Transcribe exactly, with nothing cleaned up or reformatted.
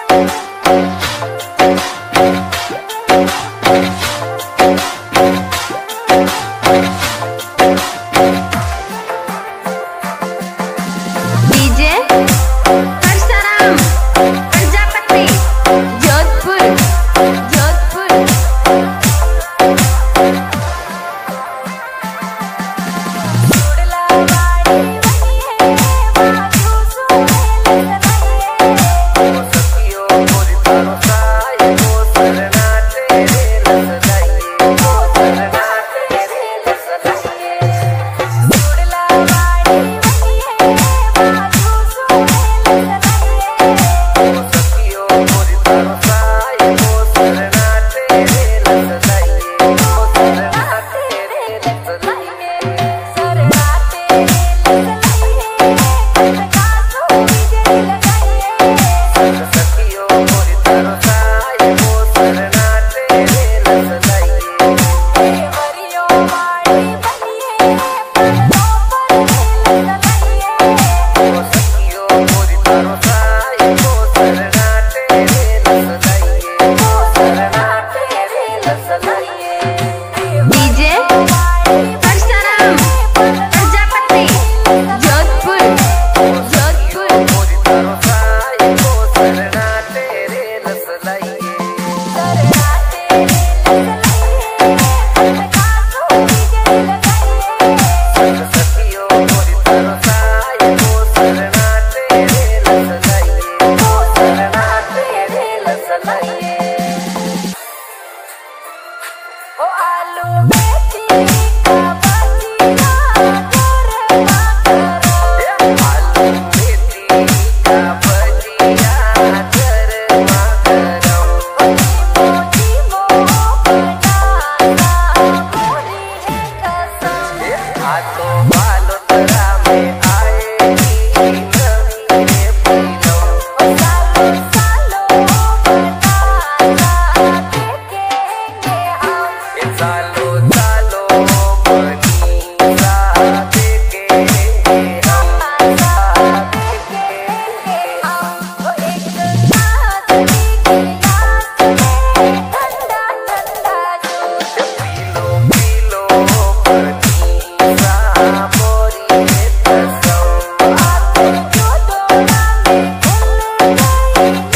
DJ Phrsaram Prajapat Jodhpur Jodhpur चुड़ला वाली बनी है बाजू सुहेल सनाइए ओ सखियो मोरी तारो साए वो सरना तेरे लसलाइए वो सरना तेरे लसलाइए चुड़ला वाली बनी है बाजू सुहेल सनाइए ओ सखियो मोरी तारो साए वो सरना तेरे लसलाइए वो सरना तेरे लसलाइए सरना तेरे लसलाइए कासो बिजली लगाइए सखियो मोरी तारो साए वो सरना तेरे लसलाइए देवरियो वाली बनी है पन्नों पर खेल लगाइए ओ सखियो मोरी तारो साए वो सरना तेरे लसलाइए वो सरना तेरे लसलाइए DJ Phrsaram Prajapat Jodhpur Jodhpur मोरी तारो साए वो सरना तेरे लसलाइए सरना तेरे लसलाइए कासो बिजली लगाइए सखियो मोरी तारो साए वो सरना तेरे लसलाइए वो सरना तेरे लसलाइए ओ आलू मेथी का भजिया गरमा गरम आलू मेथी का भजिया गरमा गरम मोटी मो बनाना पूरी है कसम आ तो बालो तरा में आएगी नवी रे पीलो सालों सालों बनाना देखेंगे हम ए सालो सालो बनी सा देखेंगे हम आशा देखेंगे हम वो एक कांच की गिलास में ठंडा ठंडा जूस पीलो पीलो बनी सा मोरी कसम आंखों को डोरा में खुल गई